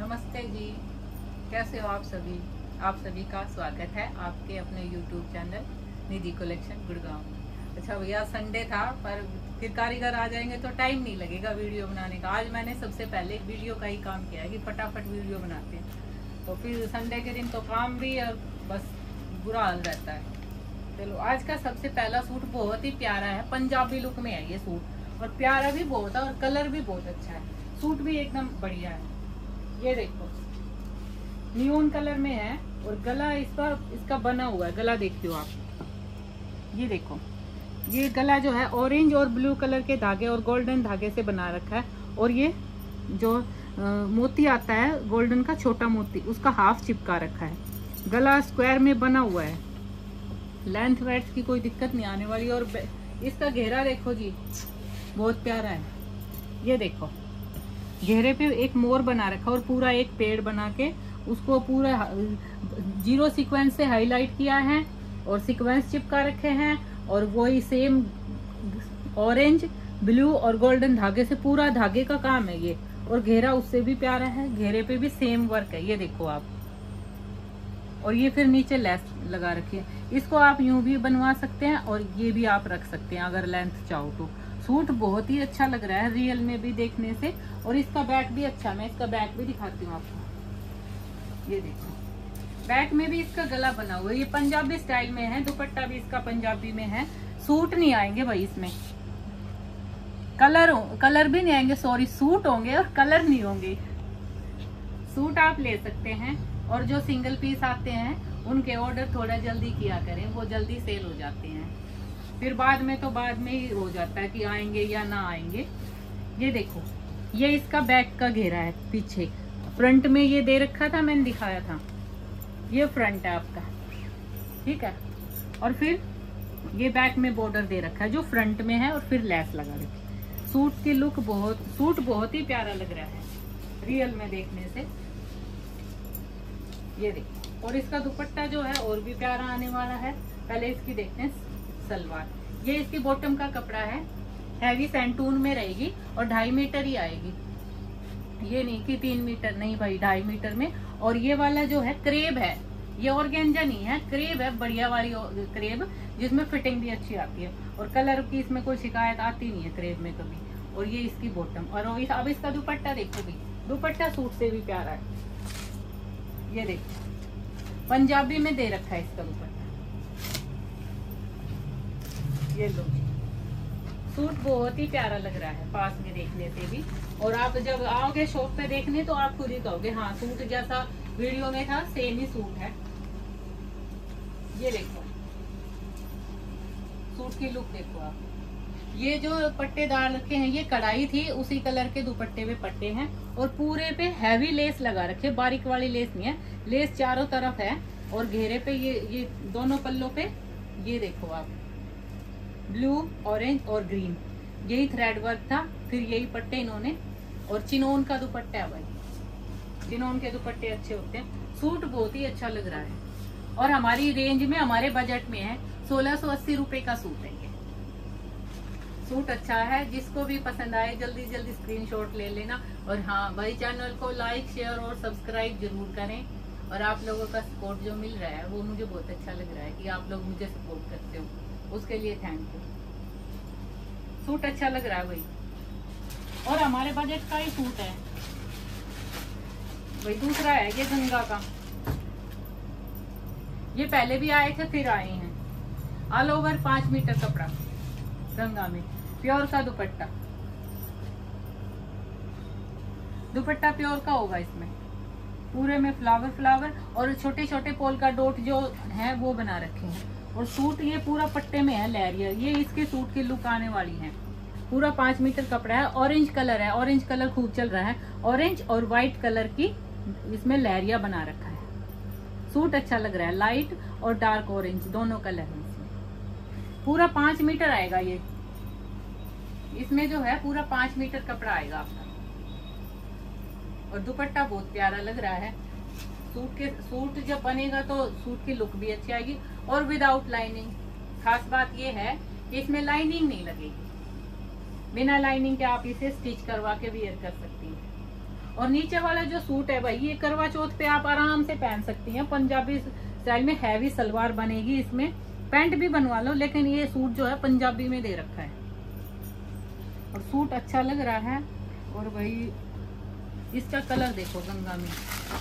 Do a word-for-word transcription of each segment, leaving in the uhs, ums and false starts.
नमस्ते जी, कैसे हो आप सभी। आप सभी का स्वागत है आपके अपने YouTube channel Nidhi collection Gurgaon. अच्छा भैया, संडे था पर फिर कारीगर आ जाएंगे तो टाइम नहीं लगेगा वीडियो बनाने का। आज मैंने सबसे पहले वीडियो का ही काम किया है कि फटाफट वीडियो बनाते हैं, तो फिर संडे के दिन तो काम भी और बस बुरा हाल रहता है। चलो, आज का सबसे पहला सूट बहुत ही प्यारा है, पंजाबी लुक में है ये सूट, और प्यारा भी बहुत है और कलर भी बहुत अच्छा है। सूट भी एकदम बढ़िया है। ये देखो, नियोन कलर में है और गला इसका इसका बना हुआ है। गला देखियो आप, ये देखो, ये गला जो है ऑरेंज और ब्लू कलर के धागे और गोल्डन धागे से बना रखा है। और ये जो आ, मोती आता है गोल्डन का, छोटा मोती, उसका हाफ चिपका रखा है। गला स्क्वायर में बना हुआ है। लेंथ वेथ की कोई दिक्कत नहीं आने वाली। और इसका घेरा देखो जी, बहुत प्यारा है। ये देखो, घेरे पे एक मोर बना रखा और पूरा एक पेड़ बना के उसको पूरा जीरो सीक्वेंस से हाईलाइट किया है और सीक्वेंस चिपका रखे हैं। और वही सेम ऑरेंज, ब्लू और गोल्डन धागे से पूरा धागे का काम है ये। और घेरा उससे भी प्यारा है, घेरे पे भी सेम वर्क है, ये देखो आप। और ये फिर नीचे लेस लगा रखी है। इसको आप यूं भी बनवा सकते हैं और ये भी आप रख सकते हैं अगर लेंथ चाहो तो। सूट बहुत ही अच्छा लग रहा है रियल में भी देखने से। और इसका बैक भी अच्छा, मैं इसका बैक भी दिखाती हूँ आपको। ये देखो, बैक में भी इसका गला बना हुआ है। ये पंजाबी स्टाइल में है, दुपट्टा भी इसका पंजाबी में है। सूट नहीं आएंगे भाई इसमें, कलर कलर भी नहीं आएंगे, सॉरी, सूट होंगे और कलर नहीं होंगे। सूट आप ले सकते हैं और जो सिंगल पीस आते हैं उनके ऑर्डर थोड़ा जल्दी किया करें, वो जल्दी सेल हो जाते हैं। फिर बाद में तो बाद में ही हो जाता है कि आएंगे या ना आएंगे। ये देखो, ये इसका बैक का घेरा है पीछे। फ्रंट में ये दे रखा था, मैंने दिखाया था, ये फ्रंट है आपका, ठीक है। और फिर ये बैक में बॉर्डर दे रखा है जो फ्रंट में है और फिर लेस लगा रखी। सूट की लुक बहुत सूट बहुत ही प्यारा लग रहा है रियल में देखने से। ये देखो, और इसका दुपट्टा जो है और भी प्यारा आने वाला है। पहले इसकी देखते हैं सलवार। ये इसकी बॉटम का कपड़ा है, हैवी सैंटून में रहेगी और ढाई मीटर ही आएगी। ये नहीं कि तीन मीटर, नहीं भाई, ढाई मीटर में। और ये वाला जो है क्रेब है, ये ऑर्गेन्जा नहीं है, क्रेब है, बढ़िया वाली क्रेब, जिसमें फिटिंग भी अच्छी आती है और कलर की इसमें कोई शिकायत आती नहीं है क्रेब में कभी। और ये इसकी बॉटम। और अब इसका दुपट्टा देखो भी, दुपट्टा सूट से भी प्यारा है। ये देखो, पंजाबी में दे रखा है इसका दुपट्टा। ये लो, सूट बहुत ही प्यारा लग रहा है पास में देखने से भी। और आप जब आओगे शॉप पे देखने तो आप खुद ही कहोगे हाँ, सूट जैसा वीडियो में था सेम ही सूट है। ये देखो, सूट की लुक देखो आप। ये जो पट्टे डाल रखे हैं, ये कढ़ाई थी, उसी कलर के दुपट्टे पे पट्टे हैं। और पूरे पे हैवी लेस लगा रखे, बारीक वाली लेस नहीं है, लेस चारों तरफ है। और घेरे पे ये ये दोनों पल्लों पे ये देखो आप, ब्लू, ऑरेंज और ग्रीन, यही थ्रेड वर्क था। फिर यही पट्टे इन्होंने, और चिनोन का दुपट्टा है भाई, चिनोन के दुपट्टे अच्छे होते हैं। सूट बहुत ही अच्छा लग रहा है और हमारी रेंज में, हमारे बजट में है। सोलह सौ अस्सी रुपए का सूट है ये। सूट अच्छा है, जिसको भी पसंद आए जल्दी जल्दी स्क्रीनशॉट ले लेना। और हाँ भाई, चैनल को लाइक, शेयर और सब्सक्राइब जरूर करें। और आप लोगों का सपोर्ट जो मिल रहा है वो मुझे बहुत अच्छा लग रहा है कि आप लोग मुझे सपोर्ट करते हो, उसके लिए थैंक यू। सूट अच्छा लग रहा है भाई, और हमारे बजट का ही सूट है भाई। दूसरा है ये गंगा का, ये पहले भी आए थे फिर आए हैं। ऑल ओवर पांच मीटर कपड़ा, गंगा में, प्योर का दुपट्टा। दुपट्टा प्योर का होगा इसमें, पूरे में फ्लावर फ्लावर और छोटे छोटे पोल का डॉट जो है वो बना रखे हैं। और सूट ये पूरा पट्टे में है, लहरिया। ये इसके सूट की लुक आने वाली है। पूरा पांच मीटर कपड़ा है, ऑरेंज कलर है, ऑरेंज कलर खूब चल रहा है। ऑरेंज और व्हाइट कलर की इसमें लहरिया बना रखा है। सूट अच्छा लग रहा है, लाइट और डार्क ऑरेंज दोनों कलर है इसमें। पूरा पांच मीटर आएगा ये, इसमें जो है पूरा पांच मीटर कपड़ा आएगा आपका। और दुपट्टा बहुत प्यारा लग रहा है। सूट के सूट जब बनेगा तो सूट की लुक भी अच्छी आएगी। और विदाउट लाइनिंग, खास बात ये है कि इसमें लाइनिंग नहीं लगेगी। बिना लाइनिंग के आप इसे स्टिच करवा के वियर कर सकती हैं। और नीचे वाला जो सूट है भाई, ये करवा चौथ पे आप आराम से पहन सकती हैं। पंजाबी स्टाइल में हैवी सलवार बनेगी, इसमें पैंट भी बनवा लो, लेकिन ये सूट जो है पंजाबी में दे रखा है और सूट अच्छा लग रहा है। और भाई इसका कलर देखो गंगा में,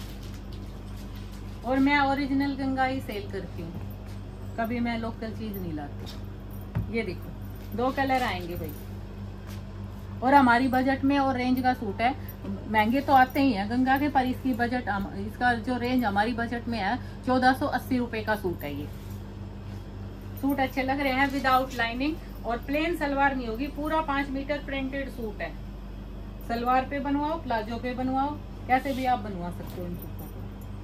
और मैं ओरिजिनल गंगा ही सेल करती हूँ, कभी मैं लोकल चीज नहीं लाती। ये देखो दो कलर आएंगे भाई, और हमारी बजट में और रेंज का सूट है। महंगे तो आते ही हैं गंगा के, पर इसकी बजट, इसका जो रेंज हमारी बजट में है चौदह सौ अस्सी रुपए का सूट है। ये सूट अच्छे लग रहे हैं विदाउट लाइनिंग, और प्लेन सलवार नहीं होगी, पूरा पांच मीटर प्रिंटेड सूट है। सलवार पे बनवाओ, प्लाजो पे बनवाओ, कैसे भी आप बनवा सकते हो इन सूटों को।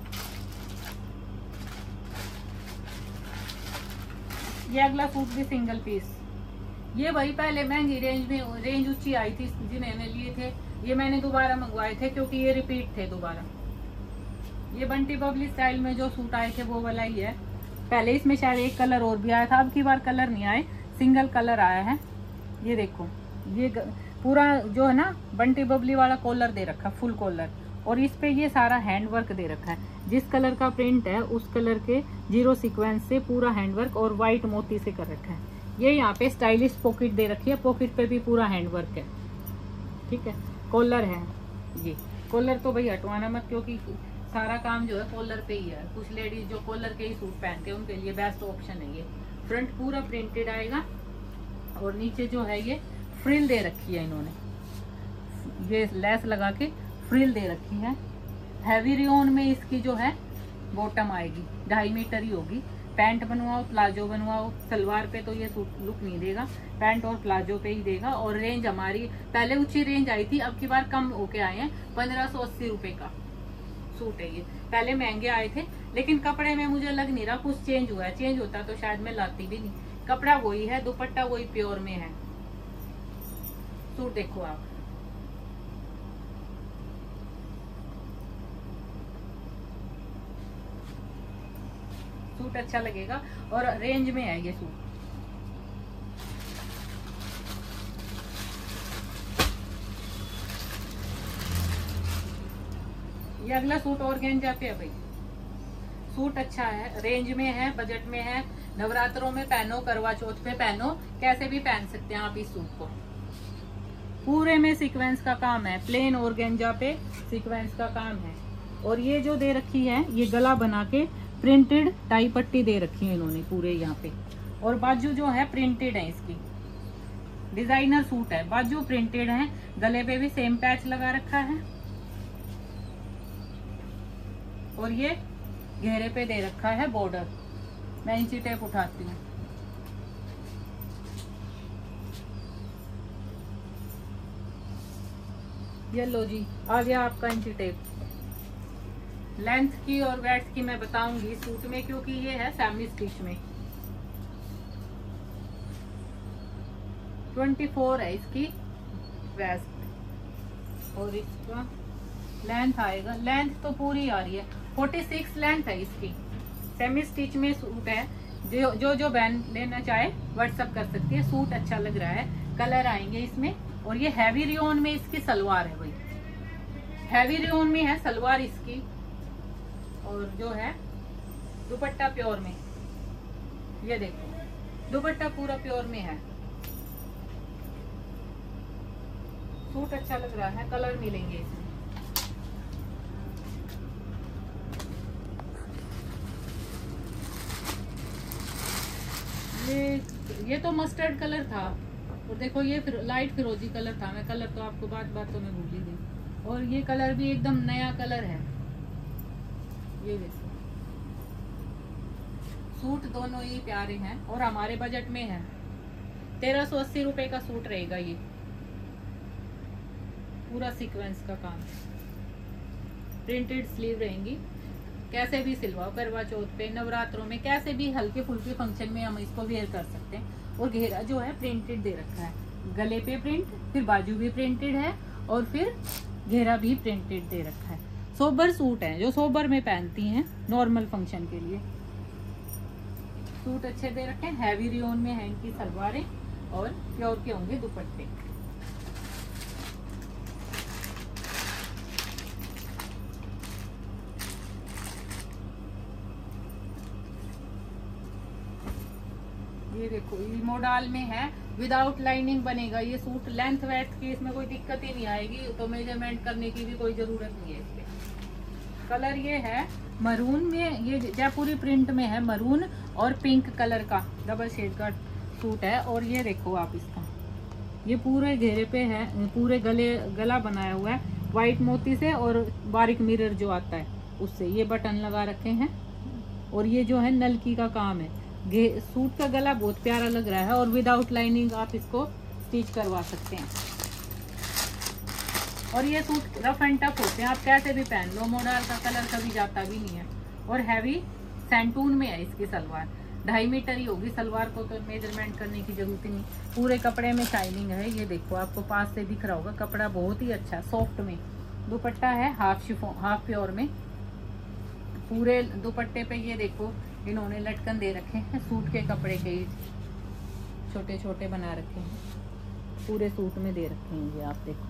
ये अगला सूट भी सिंगल पीस। ये भाई पहले महंगी रेंज में, रेंज ऊंची आई थी जिन्होंने लिए थे, ये मैंने दोबारा मंगवाए थे क्योंकि ये रिपीट थे दोबारा। ये बंटी बबली स्टाइल में जो सूट आए थे वो वाला ही है। पहले इसमें शायद एक कलर और भी आया था, अब की बार कलर नहीं आए, सिंगल कलर आया है। ये देखो, ये पूरा जो है ना बंटी बबली वाला कॉलर दे रखा, फुल कॉलर, और इस पे ये सारा हैंड वर्क दे रखा है। जिस कलर का प्रिंट है उस कलर के जीरो सीक्वेंस से पूरा हैंड वर्क और व्हाइट मोती से कर रखा है। ये यहाँ पे स्टाइलिश पॉकेट दे रखी है, पॉकेट पे भी पूरा हैंड वर्क है। ठीक है, कॉलर है, ये कॉलर तो भाई हटवाना मत, क्योंकि सारा काम जो है कॉलर पे ही है। कुछ लेडीज जो कॉलर के ही सूट पहनते हैं उनके लिए बेस्ट ऑप्शन है ये। फ्रंट पूरा प्रिंटेड आएगा, और नीचे जो है ये फ्रिल दे रखी है इन्होंने, ये लेस लगा के फ्रिल दे रखी है। हैवी रियोन में इसकी जो है बॉटम आएगी, ढाई मीटर ही होगी। पैंट बनवाओ, प्लाजो बनवाओ, सलवार पे तो ये सूट लुक नहीं देगा, पैंट और प्लाजो पे ही देगा। और रेंज हमारी पहले ऊंची रेंज आई थी, अब की बार कम होके आए हैं। पंद्रह सौ अस्सी रुपए का सूट है ये, पहले महंगे आए थे, लेकिन कपड़े में मुझे लग नहीं रहा कुछ चेंज हुआ है। चेंज होता तो शायद मैं लाती भी नहीं, कपड़ा वही है, दुपट्टा वही प्योर में है। सूट देखो आप, सूट अच्छा लगेगा और रेंज में है ये सूट। ये अगला सूट ऑर्गेन्जा पे है भाई। सूट अच्छा है, रेंज में है, बजट में है। नवरात्रों में पहनो, करवा चौथ पे पहनो, कैसे भी पहन सकते हैं आप इस सूट को। पूरे में सीक्वेंस का काम है, प्लेन ऑर्गेन्जा पे सीक्वेंस का काम है। और ये जो दे रखी है, ये गला बना के प्रिंटेड टाई पट्टी दे रखी है इन्होंने पूरे यहाँ पे। और बाजू जो है प्रिंटेड है, इसकी डिजाइनर सूट है, बाजू प्रिंटेड है, गले पे भी सेम पैच लगा रखा है। और ये घेरे पे दे रखा है बॉर्डर। मैं इंची टेप उठाती हूँ, ये लो जी, आ गया आपका इंची टेप। लेंथ की और वेड्थ की मैं बताऊंगी सूट में, क्योंकि ये है सेमी स्टिच में। चौबीस है इसकी वेस्ट, और इसका लेंथ आएगा, लेंथ तो पूरी आ रही है, छियालीस लेंथ है इसकी। सेमी स्टिच में सूट है, जो जो जो बहन लेना चाहे व्हाट्सअप कर सकती है। सूट अच्छा लग रहा है, कलर आएंगे इसमें। और ये हैवी रियोन में इसकी सलवार है भाई, हैवी रियोन में है सलवार इसकी। और जो है दुपट्टा प्योर में, ये देखो दुपट्टा पूरा प्योर में है। सूट अच्छा लग रहा है, कलर मिलेंगे इसमें। ये ये तो मस्टर्ड कलर था, और देखो ये फिर लाइट फिरोजी कलर था। मैं कलर तो आपको बात बातों में भूल ही गई। और ये कलर भी एकदम नया कलर है, ये देखो। सूट दोनों ही प्यारे हैं और हमारे बजट में है। तेरह सौ अस्सी रुपए का सूट रहेगा ये, पूरा सीक्वेंस का काम, प्रिंटेड स्लीव रहेंगी। कैसे भी सिलवाओ, करवा चौथ पे, नवरात्रों में, कैसे भी हल्के फुल्के फंक्शन में हम इसको वेयर कर सकते हैं। और घेरा जो है प्रिंटेड दे रखा है, गले पे प्रिंट, फिर बाजू भी प्रिंटेड है, और फिर घेरा भी प्रिंटेड दे रखा है। सोबर सूट है, जो सोबर में पहनती हैं नॉर्मल फंक्शन के लिए। सूट अच्छे दे रखे हैं, हैवी रियोन में है इनकी सलवारें, और प्योर के होंगे दुपट्टे। ये देखो ये मॉडल में है, विदाउट लाइनिंग बनेगा ये सूट। लेंथ वेथ की इसमें कोई दिक्कत ही नहीं आएगी, तो मेजरमेंट करने की भी कोई जरूरत नहीं है इसमें। कलर ये है मरून में, ये जयपुरी प्रिंट में है, मरून और पिंक कलर का डबल शेड का सूट है। और ये देखो आप इसका, ये पूरे घेरे पे है, पूरे गले गला बनाया हुआ है व्हाइट मोती से और बारीक मिरर जो आता है उससे, ये बटन लगा रखे हैं। और ये जो है नलकी का काम है। सूट का गला बहुत प्यारा लग रहा है और विदाउट लाइनिंग आप इसको स्टिच करवा सकते हैं। और ये सूट रफ एंड टफ होते हैं, आप कैसे भी पहन लो, मॉडल का कलर कभी जाता भी नहीं है। और हैवी सैंटून में है इसकी सलवार, ढाई मीटर ही होगी सलवार को, तो मेजरमेंट करने की जरूरत ही नहीं। पूरे कपड़े में शाइनिंग है, ये देखो आपको पास से दिख रहा होगा, कपड़ा बहुत ही अच्छा सॉफ्ट में। दुपट्टा है हाफ शिफॉन हाफ प्योर में। पूरे दुपट्टे पे ये देखो इन्होंने लटकन दे रखे हैं, सूट के कपड़े के छोटे छोटे बना रखे हैं, पूरे सूट में दे रखे हैं। ये आप देखो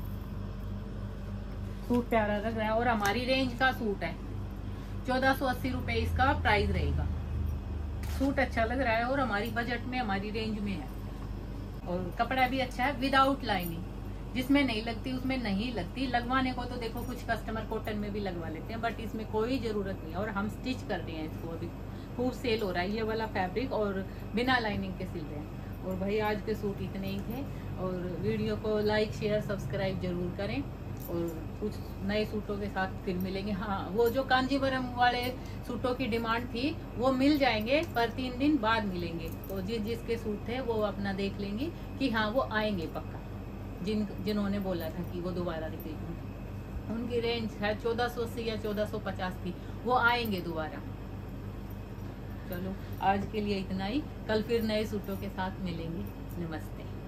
सूट प्यारा लग रहा है और हमारी रेंज का सूट है। चौदह सौ अस्सी रुपए इसका प्राइस रहेगा। सूट अच्छा लग रहा है और हमारी बजट में, हमारी रेंज में है। और कपड़ा भी अच्छा है, विदाउट लाइनिंग, जिसमें नहीं लगती उसमें नहीं लगती। लगवाने को तो देखो कुछ कस्टमर कॉटन में भी लगवा लेते हैं, बट इसमें कोई जरूरत नहीं है। और हम स्टिच कर रहे हैं इसको, अभी खूब सेल हो रहा है ये वाला फैब्रिक, और बिना लाइनिंग के सिल रहे हैं। और भाई आज के सूट इतने ही थे, और वीडियो को लाइक शेयर सब्सक्राइब जरूर करें, और कुछ नए सूटों के साथ फिर मिलेंगे। हाँ, वो जो कांजीवरम वाले सूटों की डिमांड थी वो मिल जाएंगे, पर तीन दिन बाद मिलेंगे। तो जिस जिसके सूट थे वो अपना देख लेंगे कि हाँ वो आएंगे पक्का। जिन जिन्होंने बोला था कि वो दोबारा रिपीट, उनकी रेंज है चौदह सौ अस्सी या चौदह सौ पचास की, वो आएंगे दोबारा। चलो आज के लिए इतना ही, कल फिर नए सूटों के साथ मिलेंगे। नमस्ते।